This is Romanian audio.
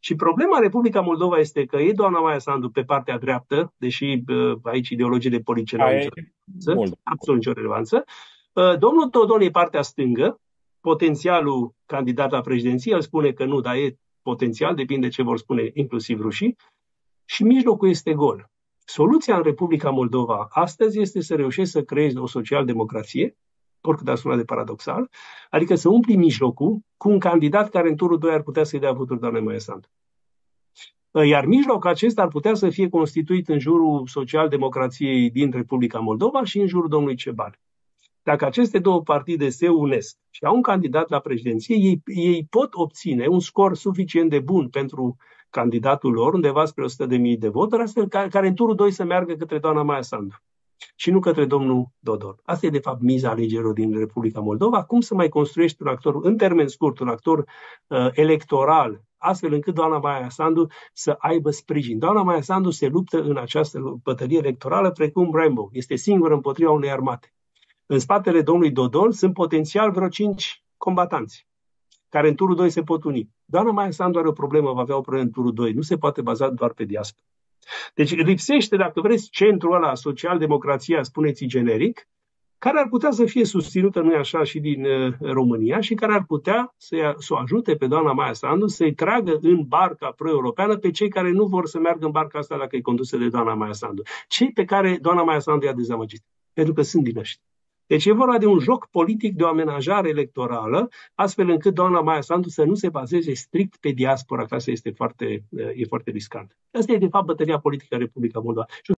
Și problema Republica Moldova este că e doamna Maia Sandu pe partea dreaptă, deși aici ideologiile politice n-au Aia nicio e relevanță, mult. absolut nicio relevanță. Domnul Dodon e partea stângă, potențialul candidat la președinție, el spune că nu, dar e potențial, depinde ce vor spune inclusiv rușii, și mijlocul este gol. Soluția în Republica Moldova astăzi este să reușești să creezi o social-democrație, oricât ar suna de paradoxal, adică să umpli mijlocul cu un candidat care în turul 2 ar putea să-i dea voturi doamnei Maia Sandu. Iar mijlocul acesta ar putea să fie constituit în jurul social-democrației din Republica Moldova și în jurul domnului Ceban. Dacă aceste două partide se unesc și au un candidat la președinție, ei pot obține un scor suficient de bun pentru candidatul lor, undeva spre 100.000 de voturi, astfel care în turul 2 să meargă către doamna Maia Sandu și nu către domnul Dodon. Asta e, de fapt, miza alegerilor din Republica Moldova. Cum să mai construiești un actor, în termen scurt, un actor electoral, astfel încât doamna Maia Sandu să aibă sprijin. Doamna Maia Sandu se luptă în această bătălie electorală precum Rambo. Este singură împotriva unei armate. În spatele domnului Dodon sunt potențial vreo 5 combatanți care în turul 2 se pot uni. Doamna Maia Sandu are o problemă, va avea o problemă în turul 2. Nu se poate baza doar pe diaspora. Deci lipsește, dacă vreți, centrul ăla, social-democrația, spuneți generic, care ar putea să fie susținută, nu-i așa, și din România și care ar putea să o ajute pe doamna Maia Sandu să-i tragă în barca pro-europeană pe cei care nu vor să meargă în barca asta dacă e condusă de doamna Maia Sandu. Cei pe care doamna Maia Sandu i-a dezamăgit. Pentru că sunt din ăștia. Deci e vorba de un joc politic, de o amenajare electorală, astfel încât doamna Maia Sandu să nu se bazeze strict pe diaspora, că asta este foarte riscant. Asta e, de fapt, bătălia politică a Republica Moldova.